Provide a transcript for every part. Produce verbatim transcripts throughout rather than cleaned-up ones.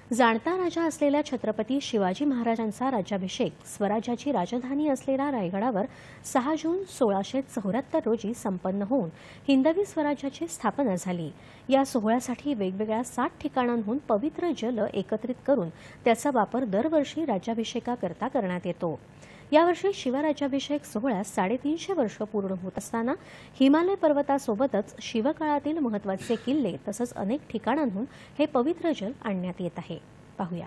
जाणता राजा असलेल्या छत्रपती शिवाजी महाराजांचा राज्याभिषेक स्वराज्याची राजधानी असलेल्या रायगडावर सहा जून सोळाशे चौऱ्याहत्तर रोजी संपन्न होऊन हिंदवी स्वराज्याची स्थापना झाली। या सोहळ्यासाठी वेगवेगळ्या सात ठिकाणांहून पवित्र जल एकत्रित करून त्याचा वापर दरवर्षी राज्याभिषेकाकरता करण्यात येतो। यावर्षी शिवराज्याभिषेक सोहळ्यास साडेतीनशे वर्ष पूर्ण होत असताना हिमालय पर्वतासोबतच शिवकाळातील महत्त्वाचे किल्ले तसंच अनेक ठिकाणांहून हे पवित्र जल आणण्यात येत आहे। पाहूया।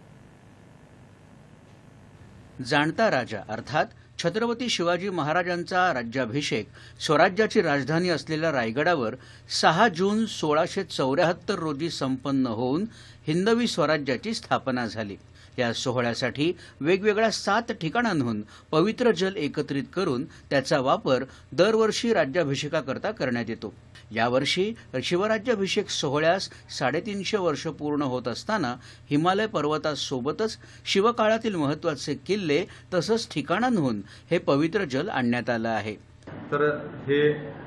जाणता राजा अर्थात छत्रपती शिवाजी महाराजांचा राज्याभिषेक स्वराज्याची राजधानी असलेल्या रायगडावर सहा जून सोळाशे चौऱ्याहत्तर रोजी संपन्न होऊन हिंदवी स्वराज्याची स्थापना झाली। या सोहळ्यासाठी वेगवेगळ्या सात ठिकाणांहून पवित्र जल एकत्रित करून त्याचा वापर दरवर्षी राज्याभिषेकाकरता करण्यात येतो। यावर्षी शिवराज्याभिषेक सोहळ्यास साडेतीनशे वर्ष पूर्ण होत असताना हिमालय पर्वतासोबतच शिवकाळातील महत्त्वाचे किल्ले तसंच ठिकाणांहून हे पवित्र जल आणण्यात आलं आहे। तर हे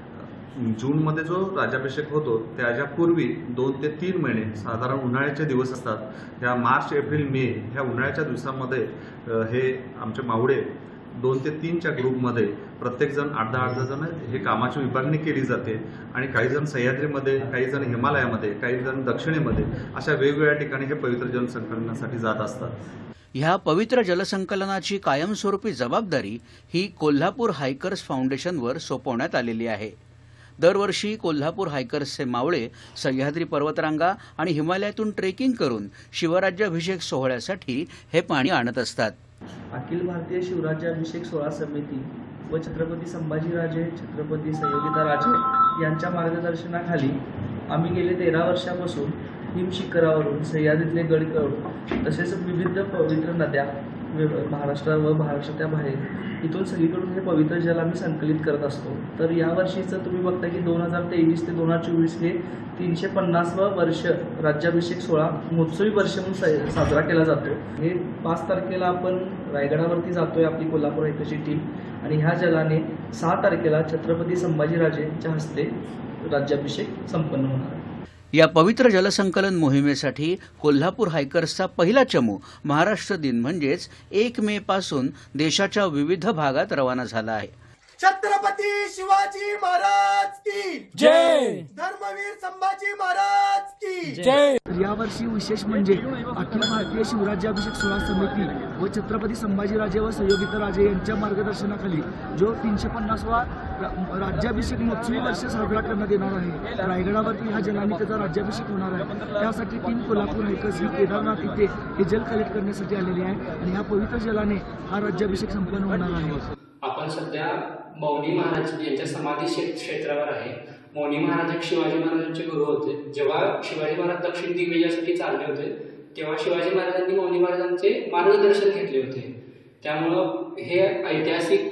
जून मध्ये जो राज्याभिषेक होतो त्याच्या पूर्वी दोन ते तीन महिने साधारण उन्हाळ्याचे दिवस असतात। या मार्च एप्रिल मे ह्या उन्हाळ्याच्या दिवसांमध्ये हे आमचे मावळे दोन ते तीनच्या ग्रुपमध्ये प्रत्येक जण आठ दहा आठ जण हे कामाची विभागणी केली जाते आणि काही जण सह्याद्रीमध्ये, काही जण हिमालयामध्ये, काही जण दक्षिणेमध्ये अशा वेगवेगळ्या ठिकाणी हे पवित्र जल संकलनासाठी जात असतात। ह्या पवित्र जलसंकलनाची कायमस्वरूपी जबाबदारी ही कोल्हापूर हायकर्स फाउंडेशनवर सोपवण्यात आलेली आहे। दरवर्षी कोल्हापूर हायकर्सचे मावळे सह्याद्री पर्वतरांगा आणि हिमालयातून ट्रेकिंग करून शिवराज्याभिषेक सोहळ्यासाठी हे पाणी आणत असतात। अखिल भारतीय शिवराज्याभिषेक सोहळा समिती व छत्रपती संभाजीराजे, छत्रपती संयोगिताराजे यांच्या मार्गदर्शनाखाली आम्ही गेले तेरा वर्षापासून हिम शिखरावरून सह्याद्रीतले गड करून तसेच विविध पवित्र नद्या महाराष्ट्र व महाराष्ट्राच्या बाहेर इथून सगळीकडून हे पवित्र जल आम्ही संकलित करत असतो। तर या वर्षीचं तुम्ही बघता की दोन हजार तेवीस ते दोन हजार चोवीस हे तीनशे पन्नासवं वर्ष राज्याभिषेक सोहळा महोत्सवी वर्ष म्हणून साजरा केला जातो। हे पाच तारखेला आपण रायगडावरती जातोय आपली कोल्हापूर हायकर्सची टीम आणि ह्या जलाने सहा तारखेला छत्रपती संभाजीराजेंच्या हस्ते राज्याभिषेक संपन्न होणार आहे। या पवित्र जलसंकलन मोहिमेसाठी कोल्हापूर हायकर्सचा पहिला चमू महाराष्ट्र दिन म्हणजेच एक मे पासून देशाच्या विविध भागात रवाना झाला आहे। छत्रपती शिवाजी महाराज की जय, धर्मवीर संभाजी महाराज की जय। यावर्षी विशेष म्हणजे अखिल भारतीय शिवराज्याभिषेक सोहळा समिती व छत्रपती संभाजीराजे व संयोगिताराजे यांच्या मार्गदर्शनाखाली जो तीनशे पन्नासवा राज्याभिषेक महोत्सवी वर्ष साजरा करण्यात येणार आहे। रायगडावरती ह्या जलाने त्याचा राज्याभिषेक होणार आहे। त्यासाठी टीम कोल्हापूर हायकर्स ही केदारनाथ इथे हे जल कलेक्ट करण्यासाठी आलेली आहे आणि ह्या पवित्र जलाने हा राज्याभिषेक संपन्न होणार आहे। आपण सध्या मौनी महाराज यांच्या समाधी क्षेत्रावर आहे। मौनी महाराज एक शिवाजी महाराजांचे गुरु होते। जेव्हा शिवाजी महाराज दक्षिण दिग्विजयासाठी चालले होते तेव्हा शिवाजी महाराजांनी मौनी महाराजांचे मार्गदर्शन घेतले होते। त्यामुळं हे ऐतिहासिक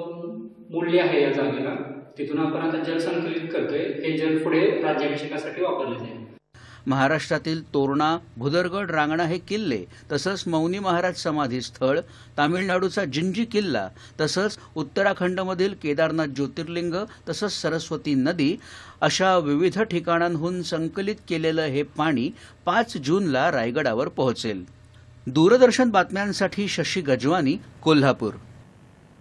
मूल्य आहे या जागेला। तिथून आपण आता जल संकलित करतोय। हे जल पुढे राज्याभिषेकासाठी वापरले जाईल। महाराष्ट्रातील तोरणा, भुदरगड, रांगणा हे किल्ले तसंच मौनी महाराज समाधी स्थळ, तामिळनाडूचा जिंजी किल्ला तसंच उत्तराखंडमधील केदारनाथ ज्योतिर्लिंग तसंच सरस्वती नदी अशा विविध ठिकाणांहून संकलित केलेलं हे पाणी पाच जूनला रायगडावर पोहोचेल। दूरदर्शन बातम्यांसाठी शशी गजवानी, कोल्हापूर।